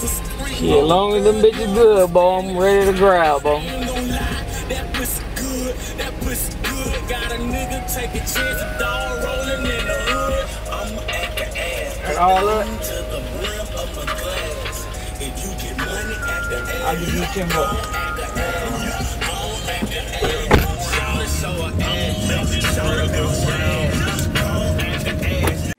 Shit, long as them bitches good, boy, I'm ready to grab, boy. That pussy good, that pussy good. Got a nigga take a chance, a dog rolling in the hood. I'ma act the ass. All up. To the brim of my glass. If you get money, act the ass. I'll give you 10 bucks. Act the ass. Don't act the ass. Shout it, show her ass. Make it show her go ass. Don't act the ass.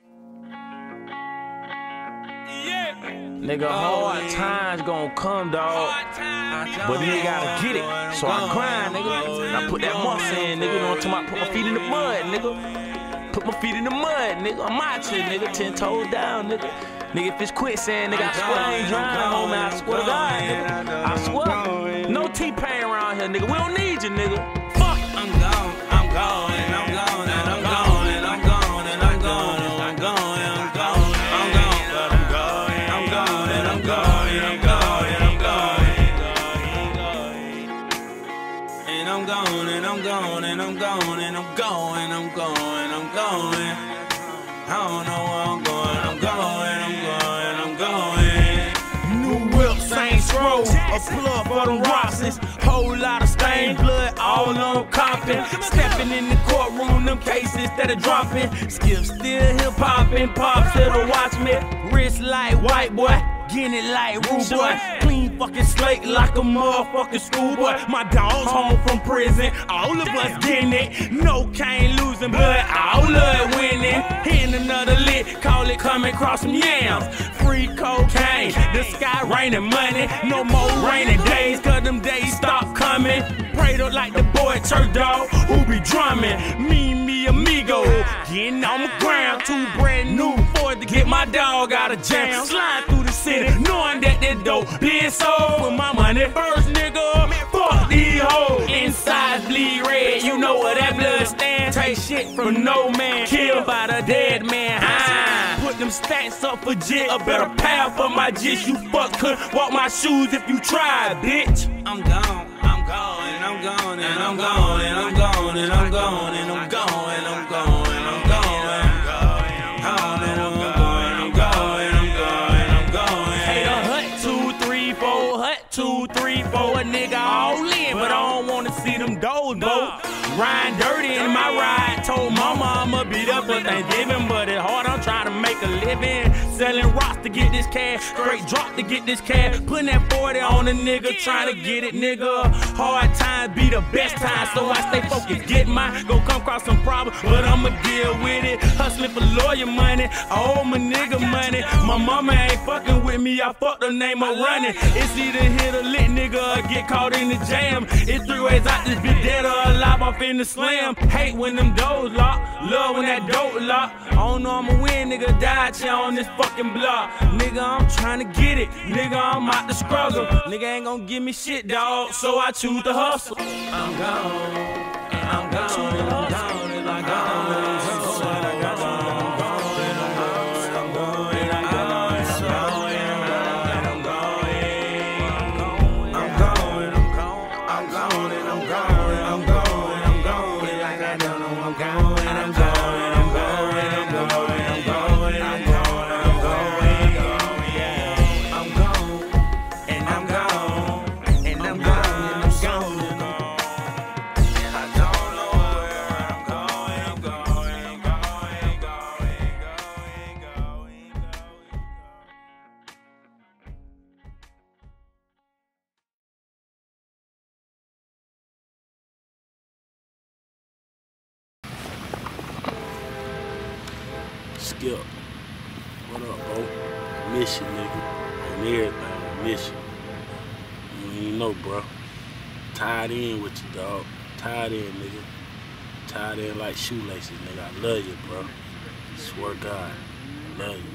Nigga, hard times gon' come, dog. But nigga gotta get it. So I grind, nigga. I put that muscle in, nigga. You know what I'm talking about? Put my feet in the mud, nigga. Put my feet in the mud, nigga. I'm out here, nigga. 10 toes down, nigga. Nigga, if it's quicksand, nigga, I swear I ain't drowning, homie. I swear to God, nigga. I swear. No T-Pain around here, nigga. We don't need you, nigga. Fuck. I'm gone, I'm gone, and I'm gone, and I'm gone, and I'm gone, and I'm gone, and I'm gone, and I'm gone. I'm gone, and I'm gone, and I'm gone, and I'm going, and I'm going, I'm going. I don't know where I'm going, I'm going, I'm going, I'm going. New whip, same scroll, a plug for them Rossins. Whole lot of stained blood, all on copping. Stepping in the courtroom, them cases that are dropping. Skip still hip hopping, pops that'll watch me. Wrist like white boy. Getting it like rude boy, clean fucking slate like a motherfucking schoolboy. My dog's home from prison, all of us getting it. No cane losing, but all of it winning. Hitting another lick, call it coming across some yams. Free cocaine, the sky raining money. No more rainy days, cause them days stop coming. Prayed up like the boy church dog who be drumming. Me amigo, getting on the ground. Too brand new for it to get my dog out of jam. Slide through the city, knowing that that dope being sold. With my money first, nigga, fuck these hoes. Insides bleed red, you know what that blood stands. Take shit from no man, killed by the dead man. Put them stats up for jit, a better path for my jits. You fuck could walk my shoes if you try, bitch. I'm gone, I'm gone, and I'm gone, and I'm gone, and I'm gone, and I'm gone, and I'm gone, and I'm gone, and I'm gone. Two, three, four, a nigga all in, but I don't wanna see them doors, bro. Riding dirty in my ride, told mama I'ma beat up for Thanksgiving, but it's hard, I'm trying to make a living. Selling rocks to get this cash, straight drop to get this cash. Putting that 40 on a nigga, trying to get it, nigga. Hard times be the best times, so I stay focused, get mine. Go come across some problems, but I'ma deal with it. Hustling for lawyer money, I owe my nigga money. My mama ain't fucking with me, I fucked her name of running. It's either hit a lit nigga or get caught in the jam. It's 3 ways out this bitch, dead or alive, off in the slam. Hate when them doors lock, love when that dope lock. I don't know I'ma win, nigga, died here on this fucking block. Nigga, I'm trying to get it, nigga, I'm out to struggle. Nigga ain't gon' give me shit, dog, so I choose to hustle. I'm gone, and I'm gone, and I'm gone, and I'm gone. Skip, what up, bro? I miss you, nigga. On everything, I miss you. You don't even know, bro. Tied in with you, dog. Tied in, nigga. Tied in like shoelaces, nigga. I love you, bro. Swear to God, I love you.